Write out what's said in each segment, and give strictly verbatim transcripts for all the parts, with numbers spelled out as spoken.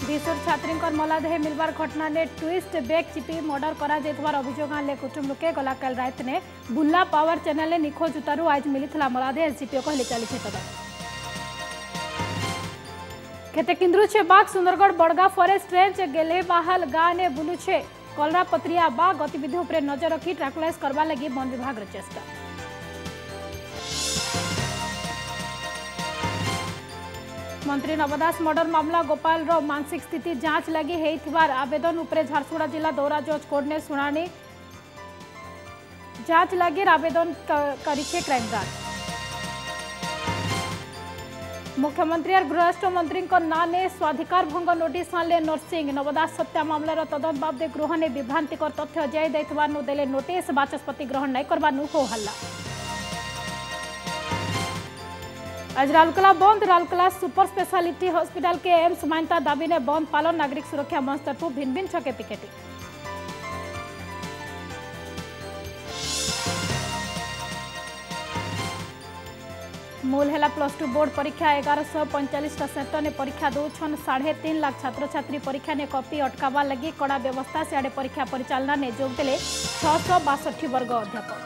विशुर छात्री मलादेह मिलबार घटना ने twist bag Chipi murder कर अभियोग आने कुटुंब लोके गलाकाल रात ने बुल्ला पावर चैनल निखोज उतारू आज मिलता मलादेह एसडीपीओ कहले चली केते किंद्रुछे बाघ सुंदरगढ़ बड़गा फॉरेस्ट रेंज गेले बाहल गाँव ने बुलुछे कलरा पत्रिया बाघ गतिविधि उपरे नजर रखी ट्राकुलाइज करबा लगी वन विभाग चेष्टा। मंत्री नवदास मर्डर मामला गोपाल रो मानसिक स्थिति जांच लगी हेइथिबार आवेदन उपरे झारसुगुड़ा जिला दौरा जज कोर्ट ने सुनानी जांच लगी आवेदन करिछे क्राइम ब्रांच। मुख्यमंत्री और गृहराष्ट्र मंत्री ना ने स्वाधिकार भंग नोटिस आनले नरसिंह नवदास हत्या मामलार तदंत बाबदे गृह ने विभ्रांतिकर तथ्य जाई दैथिबारनु देले नोटिस बाचस्पति ग्रहण नहीं करबारनु हो हल्ला। आज राउरकेला बंद राउरकेला सुपर स्पेशलिटी हॉस्पिटल के एम्स मान्यता दाबी ने बंद पालन नागरिक सुरक्षा मंच तरफ भिन्न भिन्न छके पिकेटिंग। मूल है प्लस टू बोर्ड परीक्षा एगार सौ पैंतालीस सेंटर ने परीक्षा दौन साढ़े तीन लाख छात्र छात्री परीक्षा ने कॉपी अटकावा लगी कड़ा व्यवस्था सियाड़े परीक्षा परिचालना ने जोगदेले छःश बासठी वर्ग अध्यापक।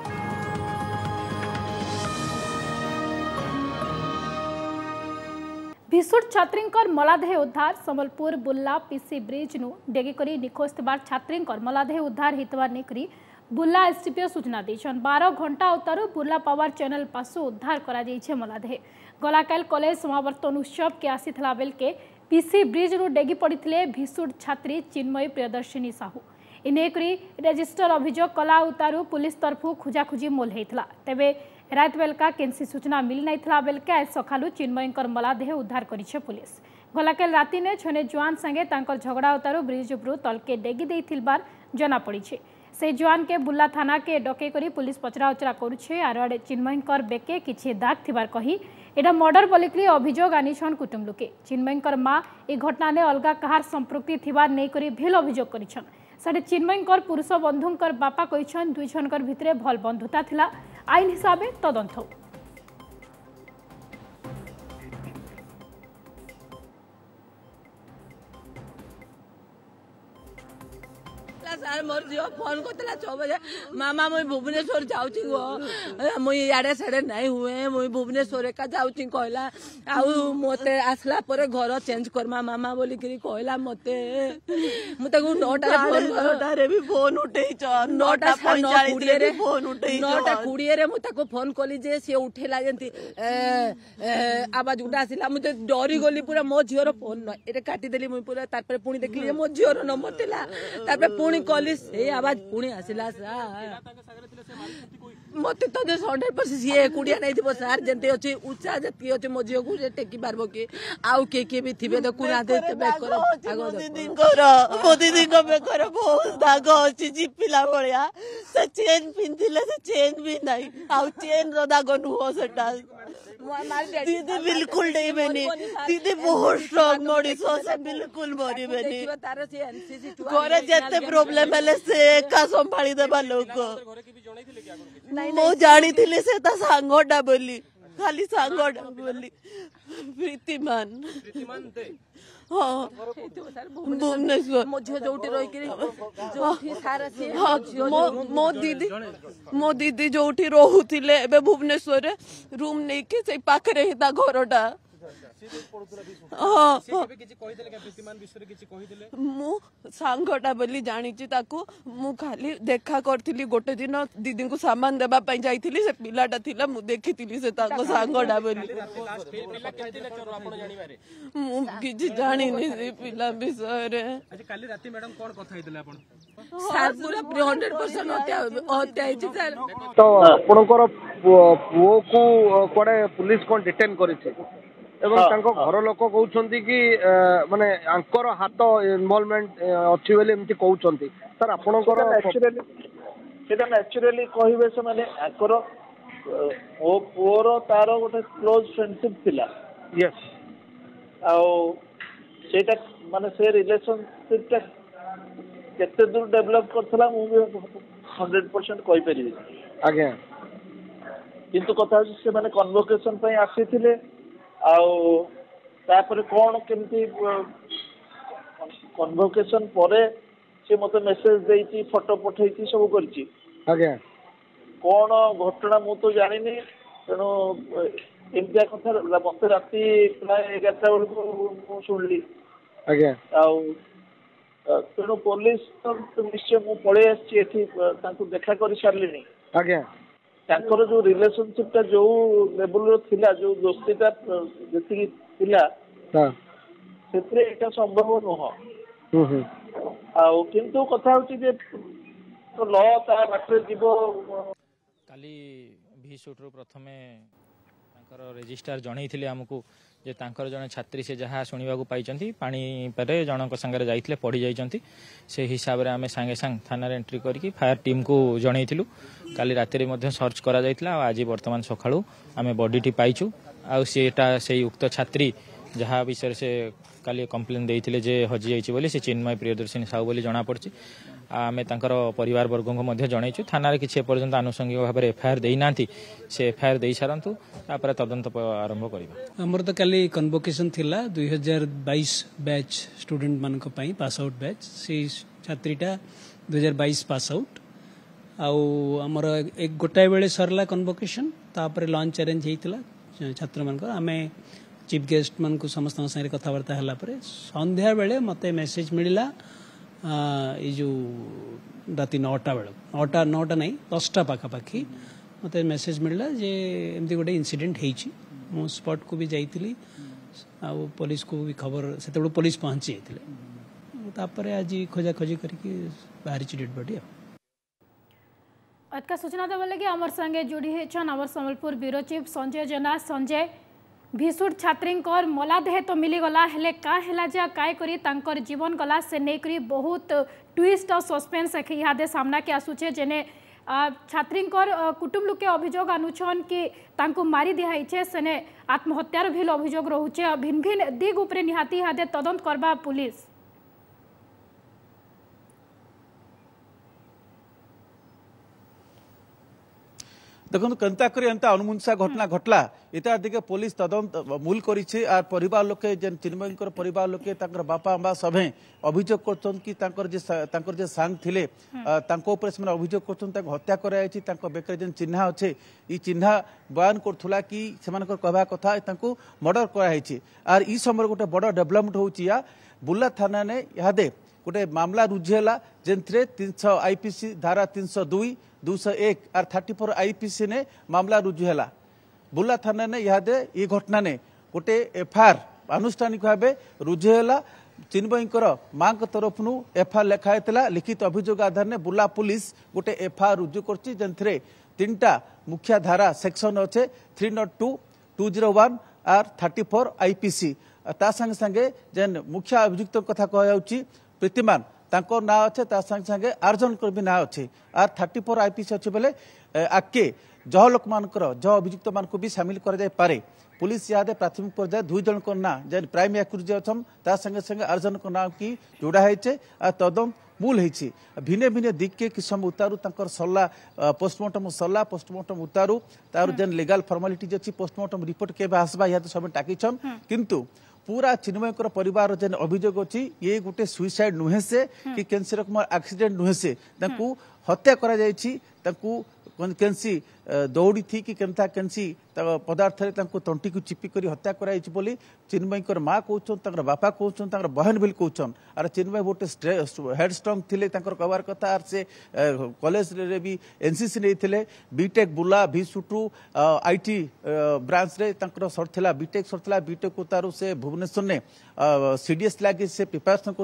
विशुर छात्री मलादेह उद्धार संबलपुर बुल्ला पीसी ब्रिज नु डेगिकरी निखोज थिबार छात्री मलादेह उद्धार हितबार नेकरी बुल्ला एसडीपीओ सूचना देछन बारह घंटा उतारू बुल्ला पावर चैनल पासु उद्धार करा जाइछे मलादेह गलाकाल कॉलेज समावर्तन उत्सव के आसीथला बेल के पीसी ब्रिज नु डेगी पड़िथिले विशुर छात्री चिन्मयी प्रियदर्शिनी साहू इनेकरी रजिस्टर अभियोग कला उतारू पुलिस तरफु खुजाखुजी मोल हेइथला तेबे रात बेलका केनसी सूचना मिल नहीं बेलके आज सकालू चिन्मयींकर मलादेह उद्धार करिछे पुलिस गलाकाल राति ने छने जुआन संगे तांकर झगड़ा उतारू ब्रिज उपरू तलके डेगी देइथिलबार जना पड़िछे से जुआन के बुल्ला थाना के डके करी पुलिस पचरा उचरा करुछे आर आड़े चिन्मयींकर बेके किछि दाग थिबार कही एटा मर्डर बोलिकरी अभियोग आनिछन कुटुंब लोके चिन्मयींकर मां ए घटना ने अलगा कहार संपृक्ति थिबार नै करी भेल अभियोग करिछन साडे चिन्मयींकर पुरुष बंधुंकर बापा कहिछन दुई जनकर भितरे भल बंधुता थिला आईन हिसाबे तदंत हो। सर मोर झील फोन करता छः बजे मामा मुई भुवनेश्वर जाऊँगी गो मुई इे साढ़े नहीं हुए मुई भुवनेश्वर का जाऊँगी कहला आउ मत आसला पर घर चेंज करमा मामा बोलिक कहला मत मुझे नौटा नौटारे भी फोन उठे नौटा फोन उठे नौटा कोड़े मुझे फोन कली जे सी उठेला जमी आवाज गुटा आसला मुझे डरी गली पूरा मो झीर फोन ये काटिदेली मुई पूरा तार पुणी देखली मो झीर नंबर थिला पुणी कली से आवाज पुणी आसला मत तो हंड्रेड परसेंट सी एकुड़िया नहीं थी सार जमी अच्छी उच्चा जी अच्छे मो झील को टेकी पार्ब कि आउ किए किए भी थे देखुना मो दीदी बेकर बहुत दाग अच्छी चिपिला भाया से चेन पिंधिले से चेन भी नहीं आउ चेन दाग नुह से दीदी बिल्कुल नहीं बनी दीदी बहुत स्ट्रॉन्ग मरीज से बिल्कुल मरी बनी घर जिते प्रोब्लेम है से एका संभाली देवा लोक मु जानी से सांगटा बोली खाली सांगटा बोली प्रीतिमान हाँ भुवनेश्वर मो दीदी मो दीदी जो रोहुले एबे भुवनेश्वर रूम नहीं के से पाखरे ही घरटा हाँ मु सांगटा बोली जानी मु खाली देखा करी गोटे दिन दीदी को सामान देवा जाइली से पिलाटा थिला मु देखी से सांगटा बोली मु किछि जानी नहीं पिला विषय तो आपनकर पुओ को कोडे पुलिस कोन डिटेन करिছে एवं तांको घर लोक कहउछंती कि माने आंकर हाथ इन्वॉल्वमेंट अछि बेले एमति कहउछंती सर आपनकर एक्चुअली सेटा नेचुरली कहिबे से माने आंकर ओ पोर तारो गोटे क्लोज फ्रेंडशिप थिला यस आ सेटा माने से रिलेशनशिप ता केते दूर डेवलप करथला मु भी हंड्रेड परसेंट कहि परिबे आज्ञा किंतु कथा से माने कन्वोकेशन पई आसीथिले आउ तापर कोन केमती कन्वोकेशन पर से मत मेसेज देती फोटो पठेती सब करची आज्ञा कौन घटना मु तो जानी तेणु एमतिया कथा मत राति प्राय एगारटा बेलू शुणली आज्ञा तेणु पुलिस निश्चय मु पलि आसी देखा कर सारे आज्ञा तांकर जो रिलेशनशिप जो लेवल रो थिला जो दोस्तीटा जति थिला सेतरे एटा संभव नुह आ किंतु कथा होची जे तो ल ता बाटरे जीवो काली भी सुट्रु प्रथमे तांकर रेजिस्ट्रार जणैथिले हमकु जे तांकर जने छात्री से जहाँ शुणा पाई पानी पे जनक सागर जाइए पढ़ी जाइंट से हिसाब से आम सांगे सांग थाना एंट्री करके फायर टीम को जनईलु काली राति सर्च करा आज बर्तमान सका आम बॉडी पाइचु आटा से उक्त छात्री जहाँ विषय से काली कंप्लेन देते जे हजि जाइए बोली से चिन्मय प्रियदर्शिनी साहू बोली जना पड़ी आम तांकर परिवार वर्ग को जनईचु थाना किसी एपर्यंत आनुषंगिक भाव में एफआईआर देना से एफआईआर दे सारंतु तापर तदंत आरंभ करबा हमर तो काली कन्वोकेशन थिला दुई हजार बाईस बैच स्टूडेंट मान पास आउट बैच से छात्रीटा दुई हजार बाईस पास आउट आमर एक गोटाए बेले सरला कन्वोकेशन तापर लंच अरेंज होता छात्र मान आम चीफ गेस्ट मान को समस्त साथ कथबार्ता है संध्या बेले मते मेसेज मिलला ये जो राति नौटा बेल नौटा नौटा नहीं दसटा पाखापाखि मत मेसेज मिलला जे एमती गोटे इनसीडेंट होती मु स्पॉट को भी जाइली आ पुलिस को भी खबर से पुलिस पहुंची जाते आज खोजा खोजी करके बाहरी डेड बॉडी अतका सूचना देवा लगे आमर संगे जोड़ी होचन आमर संबलपुर ब्यूरो चीफ संजय जेना संजय भीषुर छात्री मलादेह तो मिलीगला हेले का हैला जे काय करी तांकर जीवन गला से नेकरी बहुत ट्विस्ट और सस्पेंस इहादे सामना के आसुचे जेने छात्री कुटुंब लोके अभियोग आनुछन कि तांको मारी दिहाइछे सेने आत्महत्यार भी अभियोग रहुचे भिन्न भिन्न दिग उपरे निहाती इहादे तदंत करबा पुलिस देखो केन्ता करी एंता अनुमंसा घटना घटला इता दिके पुलिस तदंत मूल करिছে আর परिवार लोके जेन चिन्मयकर परिवार लोके तांकर बापा अम्बा सभे अभियोग करछन कि तांकर जे तांकर जे सांग थिले तांको ऊपर से अभियोग करछन ताक हत्या करायछि तांको बेकर जेन चिन्हा अछि ई चिन्हा बयान करथुला कि सेमानकर कहबा कथा तांको मर्डर करायछि आर ई समय गोटे बड़ डेवलपमेंट होछि या बुल्ला थाना ने यादे गोटे मामला रुझेला जेनथरे तीन सौ आईपीसी धारा तीन सौ दुई दो सौ एक और थर्टी फोर आईपीसी ने मामला रुजु है बुल्ला थाना ने इहादे ये घटना ने गोटे एफआईआर आनुष्ठानिक भाव रुजु है चिन्मयीकर माँ तरफ एफआईआर लिखाई लिखित अभियोग आधार ने बुल्ला पुलिस गोटे एफआईआर रुजु कर तीन टा मुख्य धारा सेक्शन अच्छे three nought two two zero one और थर्टी फोर आईपीसी ता संगे संगे जेन मुख्य अभियुक्त कथा कह प्रीतिमान तांको ना अच्छे ता संगे संगे आर जन भी ना अच्छे आर थर्टी फोर आईपीसी अच्छे बेले आके जह लोक मानकर जह अभियुक्त मान को भी सामिल कर जाय पारे पुलिस यादे प्राथमिक पर्याय दुई जन को ना जेन प्राइम एक्यूज अच्छम ता संगे संगे आर जन को ना की जोड़ा है आ तदंत मूल होती भिन्न भिन्न दिग के किस समय उतारू तांकर सरला पोस्टमार्टम सरला पोस्टमार्टम उतारू तार जेन लीगल फॉर्मालिटीज अच्छी पोस्टमार्टम रिपोर्ट के आसबा या सब टाकिछन किंतु पूरा चिन्मयकर परिवार जेन अभियोग अच्छी ये गोटे सुइसाइड नुहे से कि कैंसी रकम एक्सीडेंट नुहे से हत्या करा जायछि तांकु कैंसी दौड़ी थी कि केमता कैंसी पदार्थ तंटी को चिपी कर हत्या कराई बोली चिन्मयीकर माँ कहन बापा कहन बहन भी कहन आर चिन्मय गोटे हेडस्ट्रंग थे कहबार कथा आर से कॉलेज रे भी एनसीसी नहीं बीटेक बुला भी सुटू आईटी ब्रांच रे सरला बीटेक सरला बीटेक को तार से भुवनेश्वर ने सीडीएस लगी से प्रिपेरेसन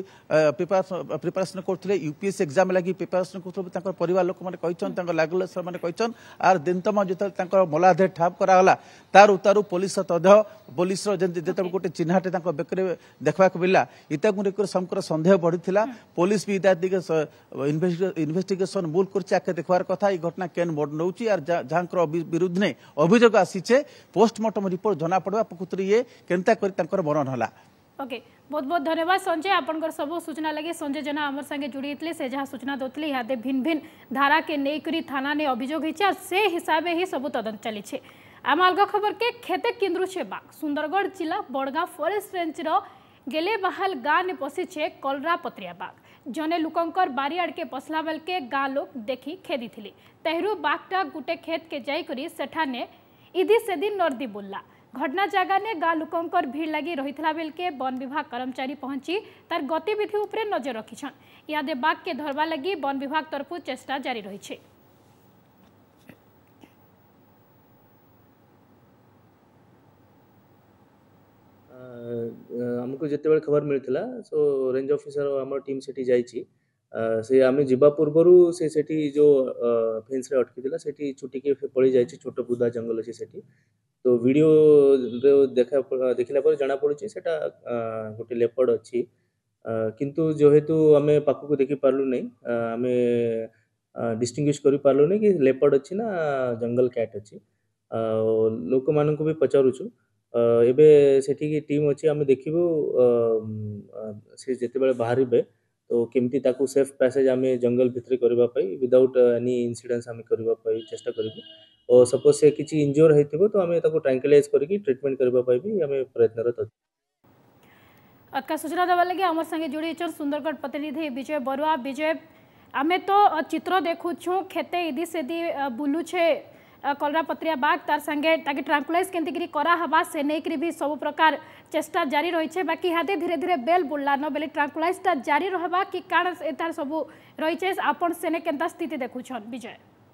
कर प्रिपेरेसन करते यूपीएससी एग्जाम लगी प्रिपेरेसन कर परिवार लोक मैंने लागल सर मैंने कहन आर दिन तम जो मलादेह ठाप कराला तार उतारू पुलिस तदह पुलिस जो गोटे चिन्हाटे बेकरे देखा मिलला इता को समकर सन्देह बढ़ी पुलिस भी इता दिगे इन्वेस्टिगेशन मूल कर देखबार कथा घटना केन मोड नौ जहाँ विरुद्ध ने अभियोग आसीचे पोस्टमार्टम रिपोर्ट जना पड़ा प्रकृति ये केनता कर मरण है ओके बहुत बहुत धन्यवाद संजय आपनकर सब सूचना लगे संजय जना आमर संगे जुड़ी थे से जहाँ सूचना दोते इहादे भिन्न भिन्न धारा के नहीं थाना ने अभियोग होइछे से हिसाब ही सब तदंत चली आम अलग खबर के खेते केन्द्रु बाघ सुंदरगढ़ जिला बड़गांव फॉरेस्ट रेंज गेले बाहल गाँ ने पशिछे कलरा पत्रिया बाघ जने लुकंकर बारी आड़के पसला बेल के गाँ लोग देखी खेदी थिले तेहरू बाघटा गुटे खेत के जाइकरी सेठाने इदी सेदिन नर्दी बुल्ला घटना जगह ने गाँ लुकंकर भीड़ लगी रहितला बेल के वन विभाग कर्मचारी पहुंची तार गतिविधि उपरे नजर रखिछन यादे बाघ के धरवा लगी वन विभाग तरफु चेष्टा जारी रही छे। आमको जिते खबर मिलता सो रेंज ऑफिसर आम टीम से जाइए से आम जीवा पूर्वर से सेठी जो फेन्स रे अटकी से छुटी के पड़ी जाए छोट बुदा जंगल अच्छे से तो वीडियो देखा देखला पर जना पड़ी से गोटे लेपर्ड अच्छी किंतु जेहेतु आम पाखक देखी पार्लु नहीं आम डिस्टिंग्विश कर पार्लु नहीं कि लेपर्ड अच्छी ना जंगल कैट अच्छी लोक मान भी पचारुचु एबे सेठी टीम अच्छी आम देखू से जिते बाहर तो केमती ताकू सेफ पैसेज आम जंगल भितर करने विदाउट एनी इनसीडेंस आम करने चेष्टा करूँ और सपोज से किसी इंजोर होइथिबो तो आम ट्रांक्विलाइज करके ट्रीटमेंट करने भी आम प्रयत्नरत अच्छे। अक्का सूचना देवा लगे आम संगे जोड़ी सुंदरगढ़ प्रतिनिधि विजय बरुआ। विजय आम तो चित्र देखुछू खेते इदी सेदी बुलुछे कलरा पत्रिया बाघ तार संगे ताकि ट्रांकुलाइज केंतिकरी करा हवा से नेकरी भी सब प्रकार चेष्टा जारी रही है बाकी हादे धीरे धीरे बेल बुल्ला न बेले ट्रांकुलाइज ता जारी रहबा कि काण एतार सब रही है आपण सेने केंता स्थिति देखुछन विजय।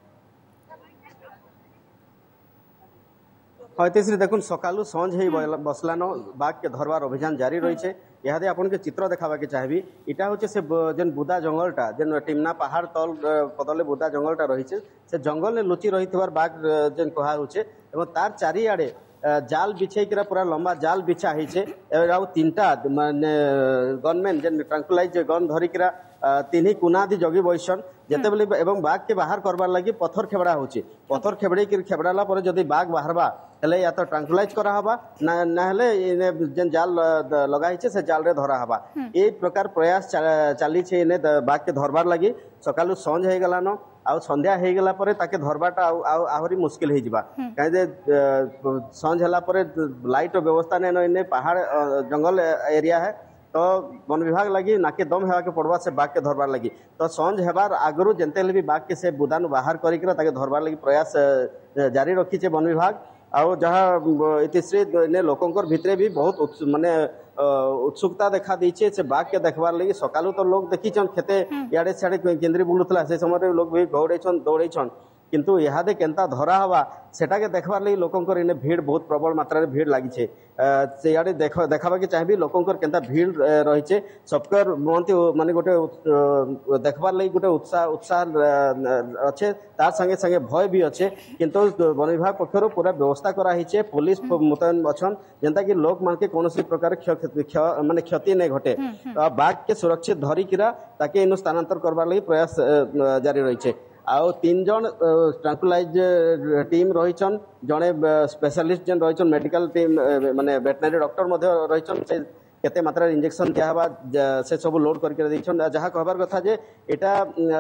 हयतेश्री देखुन सकालू संझ हो बसलान बाघ के धरवार अभियान जारी रही है यहाँ आपन के चित्र देखा के चाहिए इटा हूँ से जेन बुदा जंगलटा जेन टिमना पहाड़ तल पदले बुदा जंगलटा रही है से जंगल ने लुचि रही बाघ जेन कहुचे तार चारिआडे जाल बिछे पूरा लंबा जाल बिछा है तीन टा माने गनमैन जेन ट्रांकुलाइज गन धरिका तीन कुना दी जगी बैसन जिते बेले एवं बाघ के बाहर करवार लगी पत्थर खेबड़ा होची पत्थर खेबड़े खेबड़ाला पर जदि बाघ बाहरबा हेले या तो ट्रांकुलाइज करा हबा ना नाहले जेन जाल लगाई से जाल रे धरा हबा ए प्रकार प्रयास चली छे ने बाघ के धरबार लगी सकालू संझ हे गलानो आ संध्या हे गला परे ताके धरबाटा आहुरी मुश्किल हे जिबा काहे जे संझ हला परे लाइट व्यवस्था ने ने पहाड़ जंगल एरिया है तो वन विभाग लगी नाके दम हेवा के पड़वा से बाघ के धरबार लगी तो संझ हेबार आगरू जेनते भी बाघ के से बुदानु बाहर करिक ताके धरबार लगी प्रयास जारी रखी छे वन विभाग आउ जहाँ इतिश्री ने लोकंकर भितरे भी बहुत माने उत्सुकता देखा दीचे से बाघ के देखबार लगी सकालू तो लोग देखी खेते इे सियाड़े केन्द्री बुलूला से समय लोग भी दौड़े दौड़े किंतु इहादे केंता धरा हवा सेटा के देखबार लगी लोकंकर इने भीड़ बहुत प्रबल मात्रा रे भीड़ लागी छे सियाड़े देख देखाबा के चाहिए लोकंकर केंता भीड़ रही छे सबकर महंती माने गोटे देखबार लगी गोटे उत्साह उत्साह अच्छे तार संगे संगे भय भी अच्छे किंतु वन विभाग पक्षर पूरा व्यवस्था करा हिचे पुलिस मुतयन अछन जेंता कि लोक मान के कोनोसी प्रकार माने क्षति नहीं घटे बाघ के सुरक्षित धरिकिरा ताके इनु स्थानांतर करबार लगी प्रयास जारी रही छे आउ तीन जन ट्रांकुलाइज टीम रहीचन जड़े स्पेशलिस्ट जेन रहीचन मेडिकल टीम माने वेटनरी डॉक्टर मध्य रहीचन से केते मात्रा इंजेक्शन दियाबा से सब लोड करके देछन जहाँ कहबार कथा जे एटा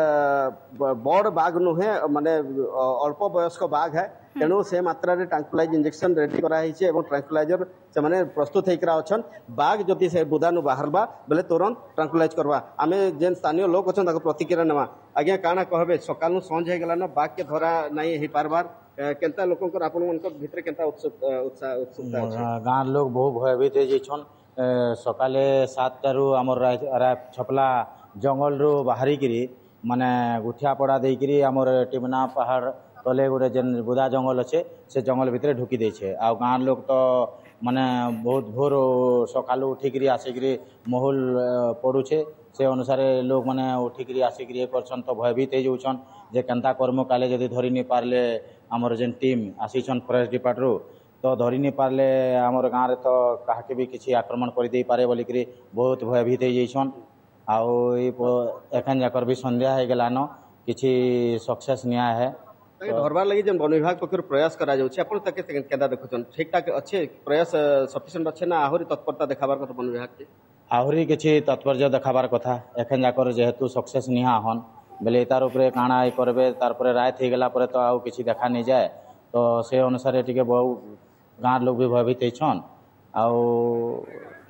बड़ बाघ नुहे माने अल्प वयस्क बाघ है तेणु से मात्रा रे ट्रांकुलाइज इंजेक्शन रेडी करा हिचे एवं ट्रांकुलाइजर से माने प्रस्तुत हेकरा अछन बाघ जति से बुदानु बाहरबा बेले तुरंत ट्रांकुलाइज करबा आमे जेन स्थानीय लोक अछन ताको प्रतिक्रिया नेमा आज्ञा काना कहबे सकालु संझ हे गेलान बाघ के धरा नहीं हे पारबार केनता लोकंकर आपन मनकर भितरे केनता उत्सुकता उत्साह उत्सुकता गाँव लोग बहुत भयभीत हे जेछन सकाले सातटारू आमर छपला जंगल रू बाहरी किरी माने गुठिया पड़ा देकरी आमर टिमना पहाड़ तले गोटे जेन बुदा जंगल अच्छे से जंगल भितर ढुकी देछे आ गाँव लोग तो माने बहुत भोर सकालू उठिकी आसिकी महल पड़ुछे से अनुसार लोग मैंने उठिकी आसिकी ये करछन तो भयभीत हो जाउछन जे केनता कर्म काले जदि धरी नहीं पारले आमर जेन टीम आसीछन फॉरेस्ट डिपार्टमेंट तो धरी नहीं पारले आमर गाँव रे तो काहे भी किसी आक्रमण कर दे पारे बोलिकी बहुत भयभीत हो जाइछन आउ एखन जाकर भी संध्या हो गलान किसी सक्सेस निया है धरबार लगी जेन वन विभाग पक्षर प्रयास करा जाउछे आपण तके केदा देखुछन ठीक ठाक अच्छे प्रयास सफिशिएंट अच्छे ना आहुरी तत्परता देखाबार कथा वन विभाग के आहुरी किछि तत्पर्य देखाबार कथा एखन जाकर जेहेतु सक्सेस निहा हन बेले तार उपरे काଣା करबे तार परे रात हे गेला परे तो आउ किछि देखा नहीं जाए तो से अनुसार टिके बहु गाँव लोग भी भयभीत छन आउ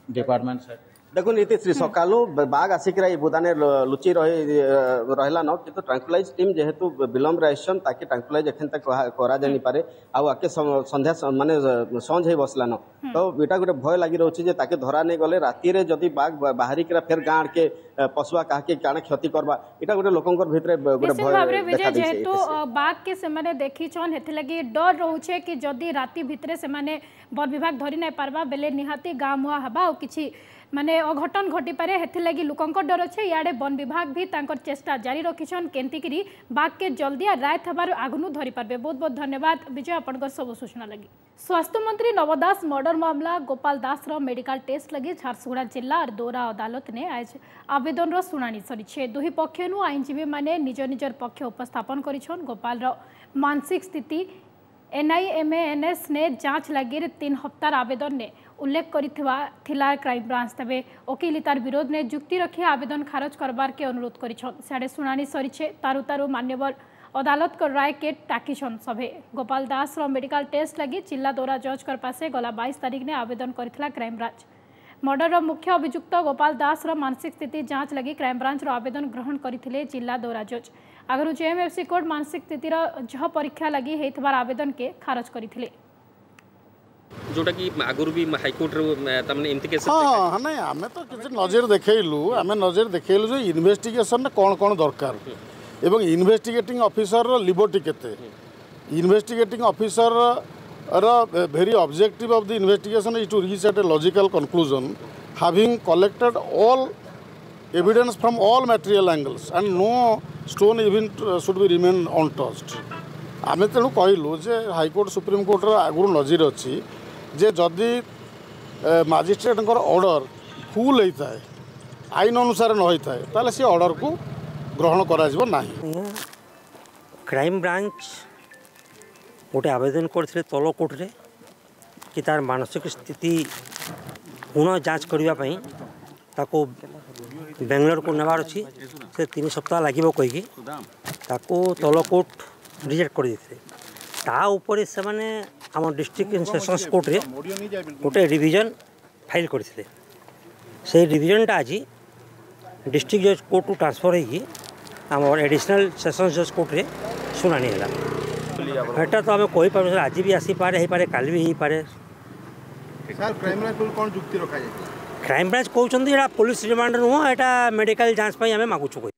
डिपार्टमेंट साइड देखो नीतीश्री सकालू बाघ आसिक बुदाने लुचि रही रहा न कि ट्रांकुलाइज टीम जेहेतु विलम्ब आसन ताकि ट्रांकुलाइज एखन तक करा जानी पारे आउ आके संध्या माने संज हो बसलान तो एटा गोटे भय लगी रही है ताके धरा नहीं गले राति रे जदि बाघ बाहरी फिर गाँ के पशुआ काहे काणे क्षति करबा एटा गोटे लोकंकर भितरे गोटे भय देखा दै जेहेतु बाघ के से माने देखी छन हेते लगी डर रहउछे कि जदि राति भितरे से माने वन विभाग धरि नै पारबा बेले निहाती गाँ मुआ हबा और किछि माने अघटन घटी पारे हेथि लगी लोकंकर डर अच्छे इे वन विभाग भी तांकर चेष्टा जारी रखिछन केंतिकरी बाघ के जल्दी रात हबार आगनु धरी पारबे। बहुत बहुत धन्यवाद विजय आपनकर सब सूचना लगी। स्वास्थ्य मंत्री नव दास मर्डर मामला गोपाल दास रो मेडिकल टेस्ट लगी झारसुगुड़ा जिला और दौरा अदालत ने आज आवेदन रो सुनानी सरीछे। दुही पक्षनु आईनजीवी माने निज निजर पक्ष उपस्थापन करिछन। गोपाल रो मानसिक स्थिति एनआईएमएएनएस ने जांच लगी तीन हफ्तार आवेदन ने उल्लेख करिथिला क्राइम ब्रांच तबे वकील तार विरोध ने जुक्ति रखी आवेदन खारज करबार के अनुरोध करिछन। साडे सुनानी सरीछे तारु तारु मान्यवर अदालत को राय के टाकिछन सभे। गोपाल दास रो मेडिकल टेस्ट लगी जिला दौरा जज कर पासे गला बाईस तारीख ने आवेदन करिथिला क्राइम ब्रांच। मर्डर रो मुख्य अभियुक्त गोपाल दास रो मानसिक स्थिति जांच लगी क्राइम ब्रांच रो आवेदन ग्रहण करथिले जिला दौरा जज। आगरु जेएमएफसी कोर्ट मानसिक स्थिति जह परीक्षा लगी हेतबार आवेदन के खारज करथिले जोटा कि आगुर भी हाईकोर्ट तमने एमती केस हां हां नहीं हमें तो किछ नजर देखैलु हमें नजर देखैलु जो इन्वेस्टिगेशन ने कोन कोन दरकार एवं इन्वेस्टिगेटिंग ऑफिसर रो लिबर्टी केते इन्वेस्टिगेटिंग ऑफिसर रो very objective of the investigation is to reach at a logical conclusion having collected all evidence from all material angles and no stone even should be remain untouched आमे तेणु कहलु जे high court supreme court आगुर नजर अच्छी जे जदि magistrate order full होता है आईन अनुसार न होता है ताले से ऑर्डर को ग्रहण करा जिवो नाही। क्राइम ब्रांच गोटे आवेदन करथिले तल कोर्ट रे कि तार मानसिक स्थिति पुनः जांच करबा पई ताको बेंगलोर को नेबार अच्छी से तीन सप्ताह लगे कहीकि ताको तल कोर्ट रिजेक्ट कर देते ता ऊपर से माने आम डिस्ट्रिक्ट सेशंस कोर्ट रे गोटे रिविजन फाइल करते से रिविजनटा आज डिस्ट्रिक्ट जज कोर्ट ट्रांसफर होगी आम एडिशनल सेशंस जज कोर्ट रे सुनानी है एटा तो आम कही पार आज भी आसी पारे हो पारे काल भी हो पारे। सर क्राइम ब्रांच को कौन जुक्ति रखा जाए क्राइम ब्रांच कहते हैं पुलिस रिमांड नुह एटा मेडिकल जांच आम मागुचु।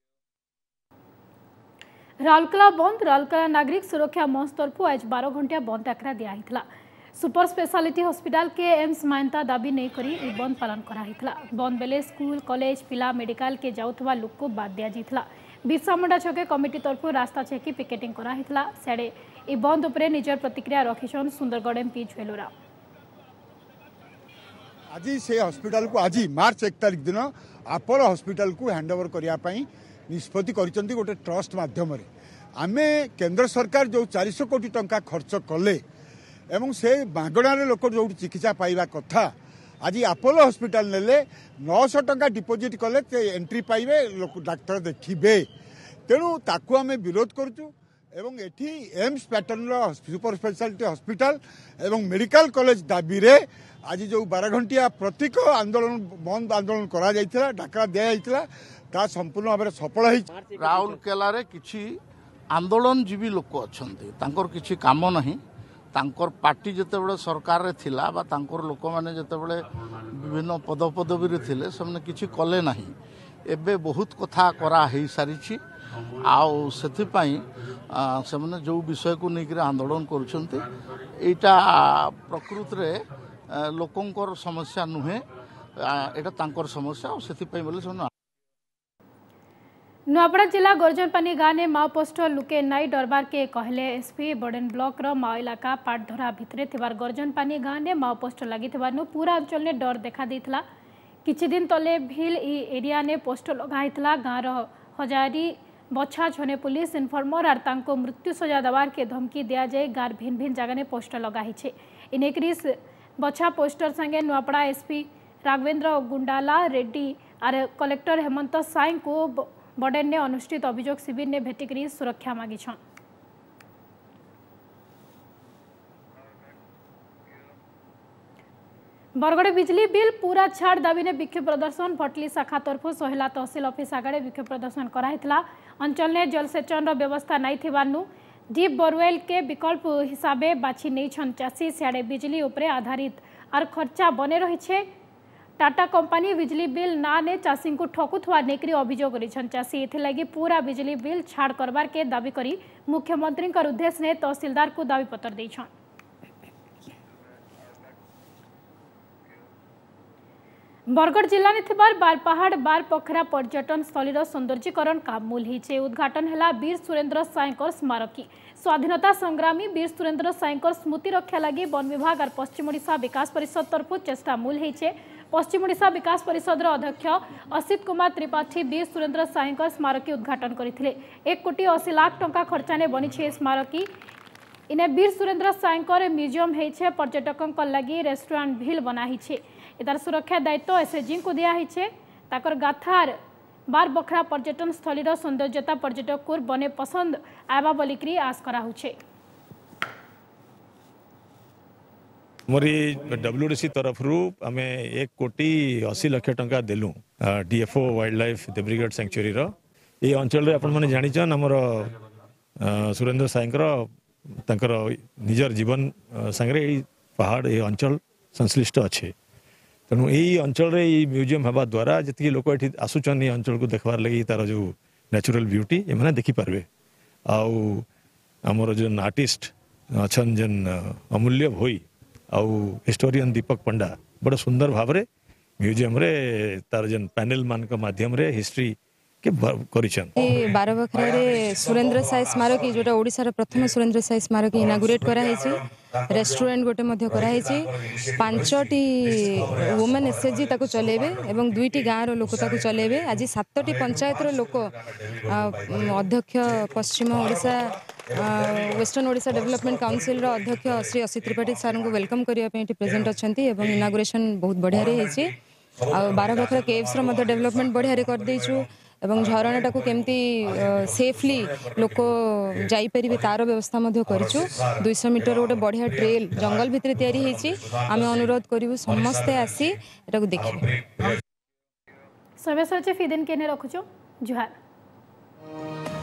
राउरकेला बंद राउरकेला नागरिक सुरक्षा मंच तरफ आज बारह घंटा बंद डाकरा दिया सुपर स्पेशलिटी हॉस्पिटल के एम्स मान्यता दाबी नहीं करी बंद पालन करा बंद बेले स्कूल कॉलेज पिला मेडिकल के जाउथवा लोक को बाद दिया जाइथला। बिरसा मुंडा छके कमिटी तरफ रास्ता छेकी पिकेटिंग करा साडे ए बंद उपरे निजर प्रतिक्रिया रखिछन सुंदरगढ़ एमपी झुएलुरा। आज से हॉस्पिटल को आज मार्च एक तारीख दिन अपोलो हॉस्पिटल को हैंड ओवर करने निष्पत्ति करिसेंती गोटे ट्रस्ट माध्यम आमे केंद्र सरकार जो चार सौ कोटी टंका खर्च कले एवं से मागणार लोक जो चिकित्सा पाइबा कथा आज अपोलो हॉस्पिटल नेले नौ सौ टंका डिपोजिट कले एंट्री पाइबे लोक डाक्टर देखिबे तेणु ताकू आमे विरोध करूँ एवं एठी AIIMS pattern super speciality hospital एवं मेडिकल कॉलेज दाबी रे आज जो बारह घंटिया प्रतीक आंदोलन बंद आंदोलन करा जाइथिला डाकरा दिया जाइथिला ता संपूर्ण भाव सफल है। राउरकेला रे किछि आंदोलनजीवी लोक अछंती तांकर किछि काम नहीं तांकर पार्टी जेतेबेले सरकार रे थिला बा तांकर लोक माने जेतेबेले विभिन्न पदपदवी रे थिले सबने किछि कले नहीं एबे बहुत कथा करा हे सारिछि आउ सेथि पई सेमने जो विषय को लेकर आंदोलन करुछंती एटा प्रकृति रे लोकंकर समस्या नुहे एटा तांकर समस्या और सेथि पई बोले सुन। नुआपड़ा जिला गर्जनपानी गाँव ने माओ पोस्टर लुके नाई डरबार के कहले एसपी बड़ेन ब्लॉक रो माओ इलाका पाटधरा भितरे थिबार गर्जनपानी गाँव ने माओ पोस्टर लगी थिबारनु पूरा अंचल ने डर देखा देथिला। किछि दिन तले भील इ एरिया ने पोस्टर लगाइथिला गाँव रो हजारी बछा छने पुलिस इनफॉर्मर आर तांको मृत्यु सजा दवार के धमकी दिया जाए गार भिन्न भिन्न जगह ने पोस्टर लगाई छे इनेक्रिस बछा पोस्टर संगे नुआपड़ा एसपी राघवेंद्र गुंडाला रेड्डी आर कलेक्टर हेमंत साई को बड़ेन ने अनुष्ठित अभियोग शिविर ने भेटिकरी सुरक्षा मागी छन। बरगड़ बिजली बिल पूरा छाड़ दाबी ने विक्षोभ प्रदर्शन भटली शाखा तरफ सोहेला तहसिल ऑफिस आगे विक्षोभ प्रदर्शन कराइथिला। अंचल ने जलसेचन व्यवस्था नहीं थिबानु डीप बोरवेल के विकल्प हिसाब से बाछि नहीं चाषी सियाड़े बिजली उपरे आधारित आर खर्चा बने रही है। टाटा कंपनी बिजली बिल ना ने चाषी को ठकुवा नेकरी अभियोग चाषी एथिलागी पूरा बिजली बिल छाड़ करबार के दाबी करी मुख्यमंत्री उद्देश्य ने तहसीलदार को दाबी पत्र देछन। बरगड़ जिला में बारपहाड़ बारपखरा पर्यटन स्थली सौंदर्यीकरण काम मूल होइछे। उद्घाटन है वीर सुरेंद्र साईकर स्मारकी। स्वाधीनता संग्रामी वीर सुरेंद्र साईकर स्मृति रक्षा लगी वन विभाग और पश्चिम ओडिशा विकास परिषद तरफ चेष्टा मूल होइछे। पश्चिम ओडिशा विकास परिषद अध्यक्ष असित कुमार त्रिपाठी वीर सुरेंद्र साईकर स्मारकी उद्घाटन करथिले। एक कोटी अशी लाख टंका खर्चाने बनी स्मारकी। इने वीर सुरेंद्र साईकर म्यूजियम होइछे। पर्यटकों लगी रेस्टोरेंट भील बनाई इतार सुरक्षा दायित्व एसएसजी को दिया ताकर गाथार बार बखरा पर्यटन स्थली सौंदर्यता पर्यटक को बने पसंद आवा बोलिकी आश कराहुछे। मोरी डब्ल्यूडीसी तरफ रू आम एक कोटी अशी लक्ष टंका देलु DFO wild life Debrigarh sanctuary रो ये अंचल आपण माने जानिछन हमर सुरेंद्र साईकर तांकर निजर जीवन संगे पहाड़ ये अंचल संश्लिष्ट अच्छे। तेणु यही अंचल रे म्यूजियम हवा द्वारा जी लोक ये आसुचन ये अंचल को देखबार लगी तार जो नेचुरल ब्यूटी ये देखिपारे। आमर जो आर्टिस्ट अच्छन जेन अमूल्य भोई आउ हिस्टोरियन दीपक पंडा बड़ा सुंदर भाव रे म्यूजियम रे तार जेन पैनल मान के माध्यम रे हिस्ट्री के करिछन। बारबखरा रे सुरेंद्र साई स्मारकी जोटा ओडिसा प्रथम सुरेंद्र साई स्मारकी इनागुरेट करा हेछि। रेस्टोरेंट गोटे मध्य करा हेछि। पांचटी वुमेन एसएचजी ताको चलेबे एवं दुईटी गाँव रो लोक ताको चलेबे। आज सातटी पंचायत रो लोक अध्यक्ष पश्चिम Odisha western Odisha development council रो अध्यक्ष श्री असित त्रिपाठी सर को वेलकम करिया पे प्रेजेंट अछंती एवं इनागुरेशन बहुत बढ़िया रे हेछि। आ बारबखरा केव्स रो मध्य डेवलपमेंट बढ़िया रे कर देछु एवं झरणाटा को केमती सेफली लोक जाइपारे तार व्यवस्था कर सौ मीटर गोटे बढ़िया ट्रेल जंगल भितर तैयारी होती। आम अनुरोध करूँ समस्ते आसी एटा को देखिए। समय सचे फिदिन के रखुचु जुहार।